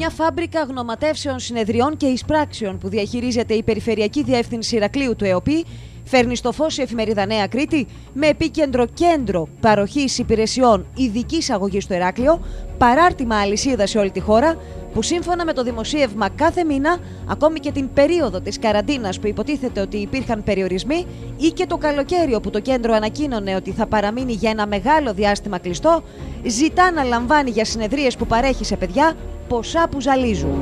Μια φάμπρικα γνωματεύσεων, συνεδριών και εισπράξεων που διαχειρίζεται η Περιφερειακή Διεύθυνση Ηρακλείου του ΕΟΠΗ φέρνει στο φως η εφημερίδα Νέα Κρήτη με επίκεντρο κέντρο παροχής υπηρεσιών ειδικής αγωγής στο Ηράκλειο, παράρτημα αλυσίδα σε όλη τη χώρα, που σύμφωνα με το δημοσίευμα κάθε μήνα, ακόμη και την περίοδο της καραντίνας που υποτίθεται ότι υπήρχαν περιορισμοί ή και το καλοκαίρι όπου το κέντρο ανακοίνωνε ότι θα παραμείνει για ένα μεγάλο διάστημα κλειστό, ζητά να λαμβάνει για συνεδρίες που παρέχει σε παιδιά ποσά που ζαλίζουν.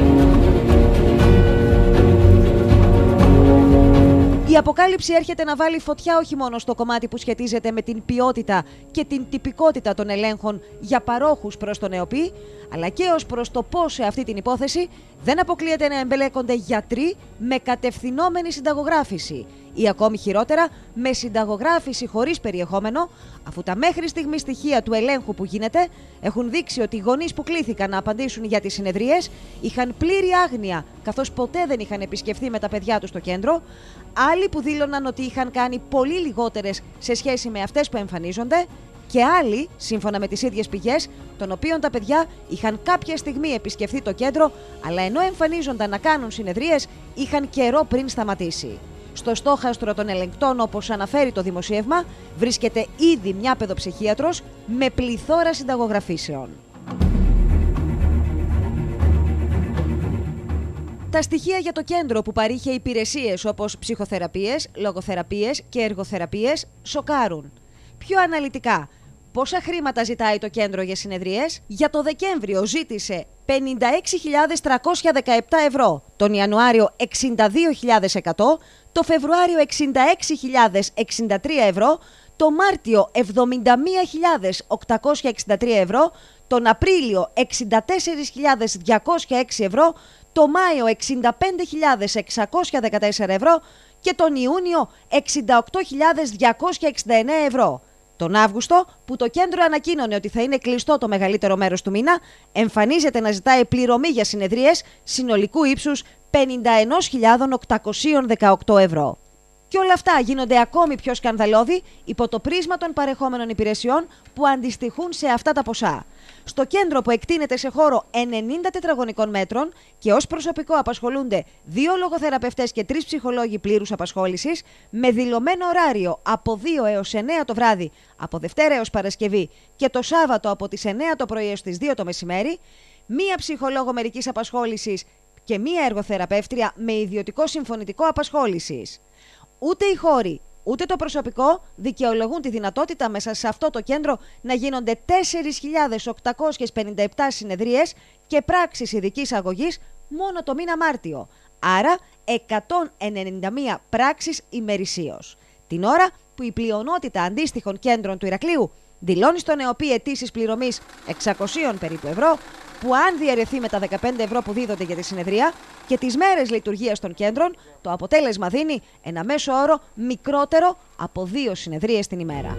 Η αποκάλυψη έρχεται να βάλει φωτιά όχι μόνο στο κομμάτι που σχετίζεται με την ποιότητα και την τυπικότητα των ελέγχων για παρόχους προς τον ΕΟΠΗ, αλλά και ως προς το πώς σε αυτή την υπόθεση δεν αποκλείεται να εμπελέκονται γιατροί με κατευθυνόμενη συνταγογράφηση ή ακόμη χειρότερα με συνταγογράφηση χωρίς περιεχόμενο, αφού τα μέχρι στιγμή στοιχεία του ελέγχου που γίνεται έχουν δείξει ότι οι γονείς που κλήθηκαν να απαντήσουν για τις συνεδρίες είχαν πλήρη άγνοια, καθώς ποτέ δεν είχαν επισκεφθεί με τα παιδιά τους το κέντρο, άλλοι που δήλωναν ότι είχαν κάνει πολύ λιγότερες σε σχέση με αυτές που εμφανίζονται, και άλλοι, σύμφωνα με τις ίδιες πηγές, των οποίων τα παιδιά είχαν κάποια στιγμή επισκεφθεί το κέντρο, αλλά ενώ εμφανίζονταν να κάνουν συνεδρίες, είχαν καιρό πριν σταματήσει. Στο στόχαστρο των ελεγκτών, όπως αναφέρει το δημοσίευμα, βρίσκεται ήδη μια παιδοψυχίατρος με πληθώρα συνταγογραφήσεων. Τα στοιχεία για το κέντρο που παρήχε υπηρεσίες όπως ψυχοθεραπείες, λογοθεραπείες και εργοθεραπείες σοκάρουν. Πιο αναλυτικά, πόσα χρήματα ζητάει το κέντρο για συνεδρίες? Για το Δεκέμβριο ζήτησε 56.317 ευρώ, τον Ιανουάριο 62.100, το Φεβρουάριο 66.063 ευρώ, το Μάρτιο 71.863 ευρώ, τον Απρίλιο 64.206 ευρώ, το Μάιο 65.614 ευρώ και τον Ιούνιο 68.269 ευρώ. Τον Αύγουστο, που το κέντρο ανακοίνωνε ότι θα είναι κλειστό το μεγαλύτερο μέρος του μήνα, εμφανίζεται να ζητάει πληρωμή για συνεδρίες συνολικού ύψους 51.818 ευρώ. Και όλα αυτά γίνονται ακόμη πιο σκανδαλώδη υπό το πρίσμα των παρεχόμενων υπηρεσιών που αντιστοιχούν σε αυτά τα ποσά. Στο κέντρο, που εκτείνεται σε χώρο 90 τετραγωνικών μέτρων και ως προσωπικό απασχολούνται 2 λογοθεραπευτές και 3 ψυχολόγοι πλήρους απασχόλησης, με δηλωμένο ωράριο από 2 έως 9 το βράδυ, από Δευτέρα έως Παρασκευή και το Σάββατο από τις 9 το πρωί έως τις 2 το μεσημέρι, μία ψυχολόγο μερικής απασχόλησης και μία εργοθεραπεύτρια με ιδιωτικό συμφωνητικό απασχόλησης. Ούτε οι χώροι, ούτε το προσωπικό δικαιολογούν τη δυνατότητα μέσα σε αυτό το κέντρο να γίνονται 4.857 συνεδρίες και πράξεις ειδικής αγωγής μόνο το μήνα Μάρτιο, άρα 191 πράξεις ημερησίως. Την ώρα που η πλειονότητα αντίστοιχων κέντρων του Ηρακλείου δηλώνει στον ΕΟΠΗ αιτήσεις πληρωμής 600 περίπου ευρώ, που αν διαιρεθεί με τα 15 ευρώ που δίδονται για τη συνεδρία και τις μέρες λειτουργίας των κέντρων, το αποτέλεσμα δίνει ένα μέσο όρο μικρότερο από 2 συνεδρίες την ημέρα.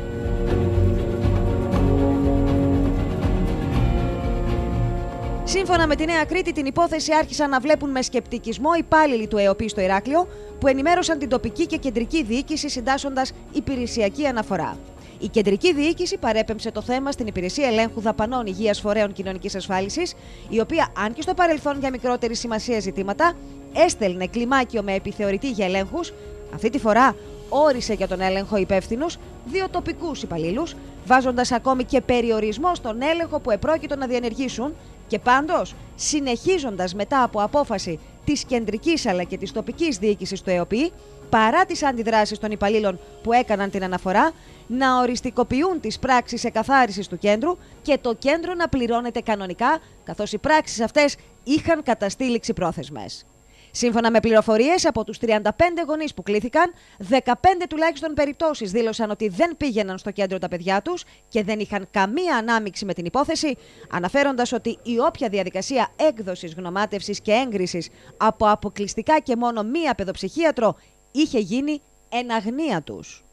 Σύμφωνα με τη Νέα Κρήτη, την υπόθεση άρχισαν να βλέπουν με σκεπτικισμό υπάλληλοι του ΕΟΠΗ στο Ηράκλειο, που ενημέρωσαν την τοπική και κεντρική διοίκηση συντάσσοντας υπηρεσιακή αναφορά. Η κεντρική διοίκηση παρέπεμψε το θέμα στην Υπηρεσία Ελέγχου Δαπανών Υγείας Φορέων Κοινωνικής Ασφάλισης, η οποία, αν και στο παρελθόν για μικρότερη σημασία ζητήματα, έστελνε κλιμάκιο με επιθεωρητή για ελέγχους, αυτή τη φορά όρισε για τον έλεγχο υπεύθυνους 2 τοπικούς υπαλλήλους, βάζοντας ακόμη και περιορισμό στον έλεγχο που επρόκειτο να διενεργήσουν, και πάντως συνεχίζοντας μετά από απόφαση της κεντρικής αλλά και της τοπικής διοίκησης του ΕΟΠΗ, παρά τις αντιδράσεις των υπαλλήλων που έκαναν την αναφορά, να οριστικοποιούν τις πράξεις εκαθάρισης του κέντρου και το κέντρο να πληρώνεται κανονικά, καθώς οι πράξεις αυτές είχαν καταστεί ληξιπρόθεσμες. Σύμφωνα με πληροφορίες από τους 35 γονείς που κλήθηκαν, 15 τουλάχιστον περιπτώσεις δήλωσαν ότι δεν πήγαιναν στο κέντρο τα παιδιά τους και δεν είχαν καμία ανάμειξη με την υπόθεση, αναφέροντας ότι η όποια διαδικασία έκδοσης, γνωμάτευσης και έγκρισης από αποκλειστικά και μόνο μία παιδοψυχίατρο είχε γίνει εν αγνία τους.